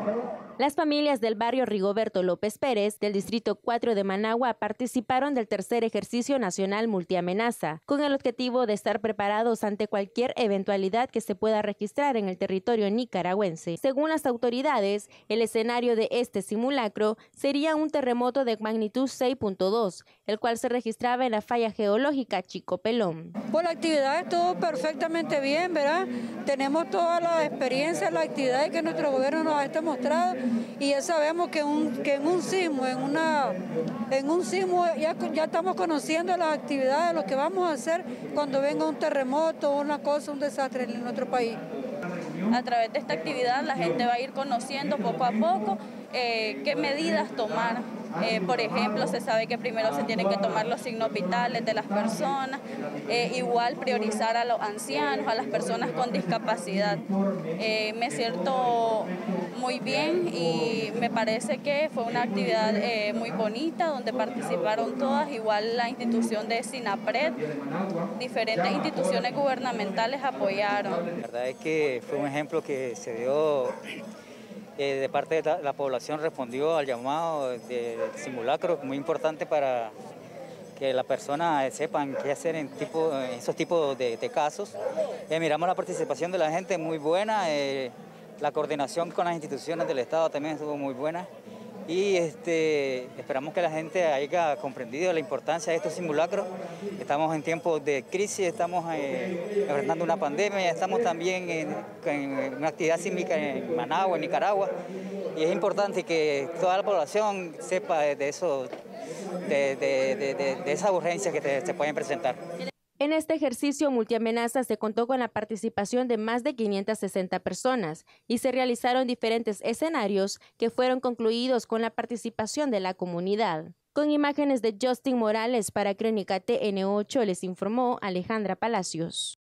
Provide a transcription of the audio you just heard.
Las familias del barrio Rigoberto López Pérez, del distrito 4 de Managua, participaron del tercer ejercicio nacional multiamenaza, con el objetivo de estar preparados ante cualquier eventualidad que se pueda registrar en el territorio nicaragüense. Según las autoridades, el escenario de este simulacro sería un terremoto de magnitud 6.2, el cual se registraba en la falla geológica Chico Pelón. Pues la actividad estuvo perfectamente bien, ¿verdad? Tenemos toda la experiencia, las actividades que nuestro gobierno nos ha mostrado, y ya sabemos que en un sismo ya estamos conociendo las actividades, lo que vamos a hacer cuando venga un terremoto, un desastre en nuestro país. A través de esta actividad la gente va a ir conociendo poco a poco qué medidas tomar. Por ejemplo, se sabe que primero se tienen que tomar los signos vitales de las personas, igual priorizar a los ancianos, a las personas con discapacidad. Me siento muy bien y me parece que fue una actividad muy bonita donde participaron todas, igual la institución de SINAPRED, diferentes instituciones gubernamentales apoyaron. La verdad es que fue un ejemplo que se dio de parte de la población, respondió al llamado del simulacro, muy importante para que las personas sepan qué hacer en esos tipos de casos. Miramos la participación de la gente muy buena, la coordinación con las instituciones del Estado también estuvo muy buena, y esperamos que la gente haya comprendido la importancia de estos simulacros. Estamos en tiempos de crisis, estamos enfrentando una pandemia, estamos también en una actividad sísmica en Managua, en Nicaragua, y es importante que toda la población sepa de eso, de esas urgencias que se pueden presentar. En este ejercicio multiamenaza se contó con la participación de más de 560 personas y se realizaron diferentes escenarios que fueron concluidos con la participación de la comunidad. Con imágenes de Justin Morales para Crónica TN8 les informó Alejandra Palacios.